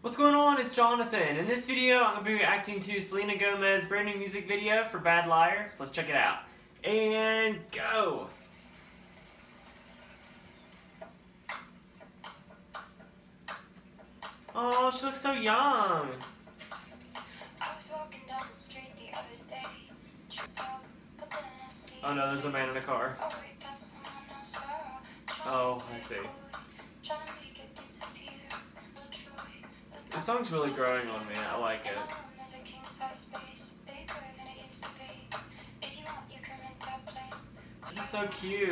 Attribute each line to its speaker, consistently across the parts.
Speaker 1: What's going on? It's Jonathan. In this video, I'm going to be reacting to Selena Gomez's brand new music video for Bad Liar. So let's check it out. And go! Oh, she looks so young. Oh no, there's a man in a car. Oh, I see. This song's really growing on me. I like it. This is so cute.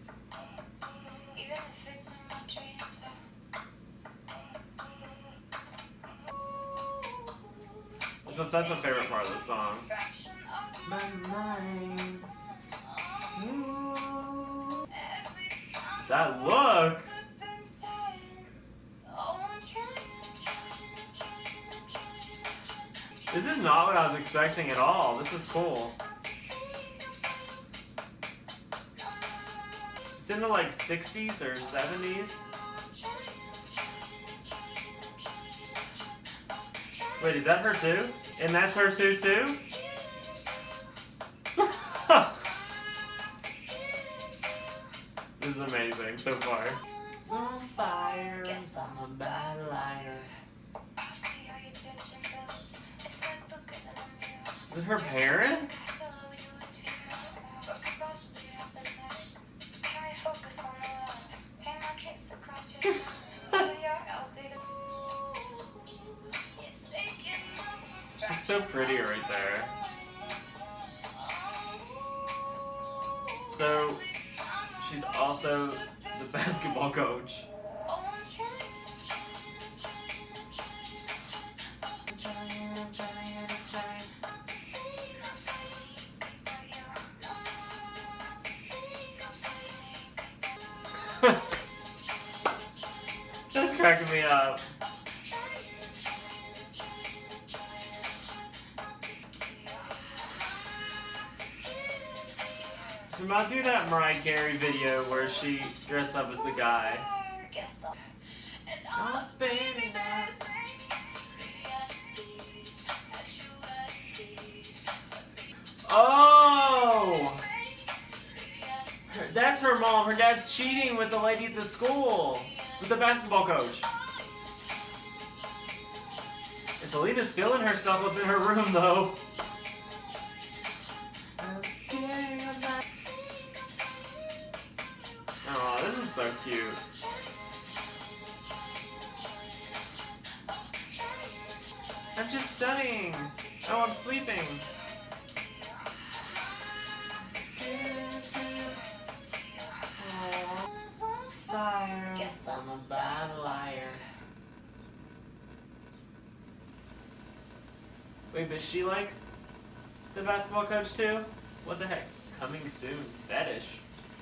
Speaker 1: That's my favorite part of the song. My mind. Ooh. That look! This is not what I was expecting at all. This is cool. It's in the like 60s or 70s. Wait, is that her too? And that's her too? This is amazing so far. On fire, guess I'm a bad liar. Is it her parents? She's so pretty right there. So, she's also the basketball coach. That's cracking me up. She reminds me of that Mariah Carey video where she dressed up as the guy. Oh, baby, oh! That's her mom. Her dad's cheating with the lady at the school. With the basketball coach. And Selena's feeling herself up in her room, though. Oh, this is so cute. I'm just studying. Oh, I'm sleeping. Fire. Guess I'm a bad liar. Wait, but she likes the basketball coach too? What the heck? Coming soon. Fetish.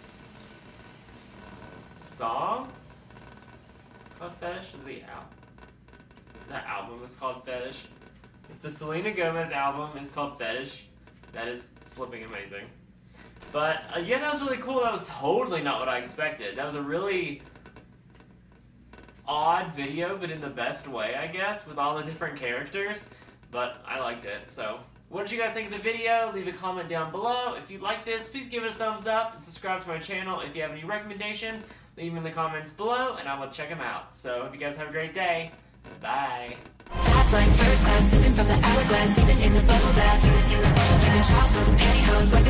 Speaker 1: Song? Called Fetish? Is the album? That album is called Fetish. If the Selena Gomez album is called Fetish, that is flipping amazing. But, yeah, that was really cool. That was totally not what I expected. That was a really odd video, but in the best way, I guess, with all the different characters. But I liked it, so what did you guys think of the video? Leave a comment down below. If you like this, please give it a thumbs up and subscribe to my channel. If you have any recommendations, leave them in the comments below, and I will check them out. So, hope you guys have a great day. Bye.
Speaker 2: Fast like first class, sipping from the hourglass, sleeping in the bubble bath, drinking Charles and pantyhose.